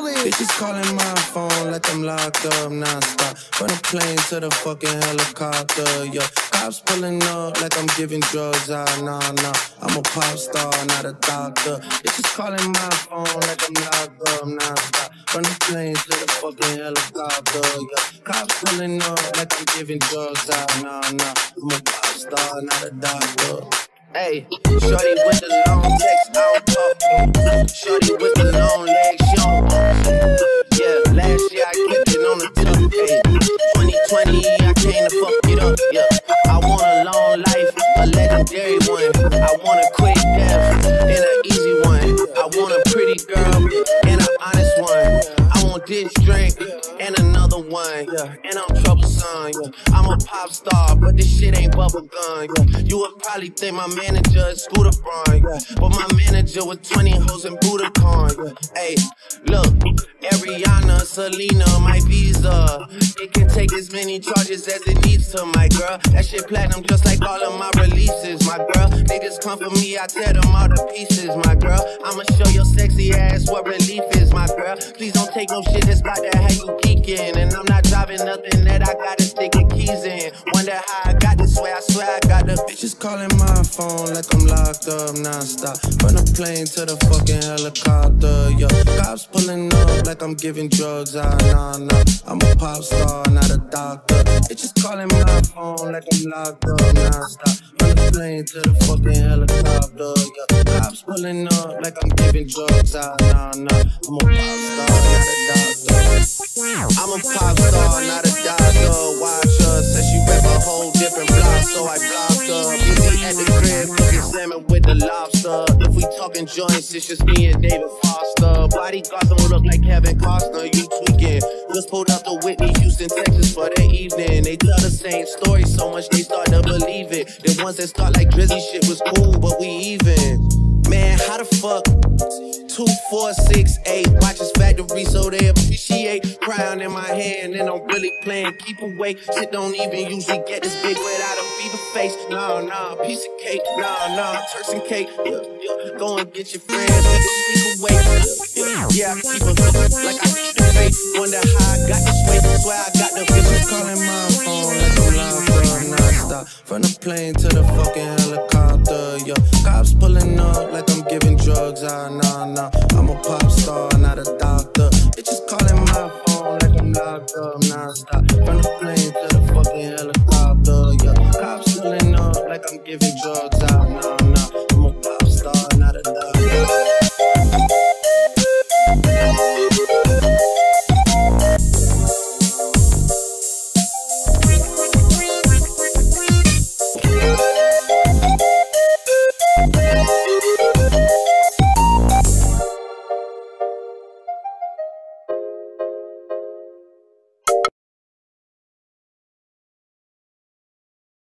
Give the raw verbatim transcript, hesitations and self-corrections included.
it. Bitches calling my phone like I'm locked up non-stop. From the plane to the fucking helicopter, yo. Cops pulling up like I'm giving drugs, ah, nah, nah. I'm a pop star, not a doctor. Bitches calling my phone like I'm locked up non-stop. From the plane to the fucking helicopter, yo. Cops pulling up like I'm giving drugs, ah, nah, nah. I'm a pop star, not a doctor. Hey, shorty with the long legs, I don't talk. Shorty with the long legs, she don't talk. Yeah, last year I kept it on the top. Hey, twenty twenty, I came to fuck it up. Yeah, I want a long life, a legendary one. I want a quick death and an easy one. I want a pretty girl and an honest one. I want this drink and another one. Yeah, and I'm troublesome. Yeah, I'm a pop star, but this shit ain't bubblegum. Yeah, you would probably think my manager is Scooter Braun, yeah. But my manager with twenty hoes and Budokan, yeah. Hey, look, Ariana, Selena, my visa. It can take as many charges as it needs to, my girl. That shit platinum just like all of my releases, my girl. Niggas come for me, I tear them all to pieces, my girl. I'ma show your sexy ass what relief is, my girl. Please don't take no shit that's got that how you geeking. And I'm not driving nothing that I gotta stick the keys in. Wonder how I got this way, I swear I got the bitches calling my phone like I'm locked up non-stop. From the plane to the fucking helicopter, yo. Cops pulling up like I'm giving drugs, ah, nah, nah. I'm a pop star, not a doctor. Bitches calling my phone like I'm locked up non-stop. From the plane to the fucking helicopter, yo. Cops pulling up like I'm giving drugs, ah, nah, nah. I'm a pop star, not a doctor. I'm a pop star, not a doctor. Watch her, said she rep a whole different block, so I blocked her. Busy at the crib, cooking salmon with the lobster. If we talking joints, it's just me and David Foster. Bodyguards don't look like Kevin Costner, you tweaking. Just pulled up to Whitney, Houston, Texas for the evening. They tell the same story so much they start to believe it. The ones that start like Drizzy shit was cool, but we even. Man, how the fuck? Two, four, six, eight. Watches factory so they appreciate. Crown in my hand and I'm really playing keep away. Shit don't even usually get this big without a fever face. Nah, nah, piece of cake. Nah, nah, Turks and cake. Yeah, yeah. Go and get your friends, we can sneak away. Yeah, yeah, I keep a like I keep the faith. Wonder how I got this way. Swear I got the bitches calling my phone like I'm locked up non-stop. From the plane to the fucking helicopter, yo. Cops pulling up like I'm giving drugs, ah, nah, nah. I'm a pop star, not a doctor. Bitches calling my phone like I'm locked up non-stop. From the plane to the fucking helicopter, yo. Cops pulling up like I'm giving drugs, ah,